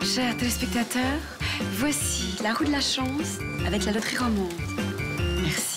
Chers téléspectateurs, voici la roue de la chance avec la loterie romande. Merci.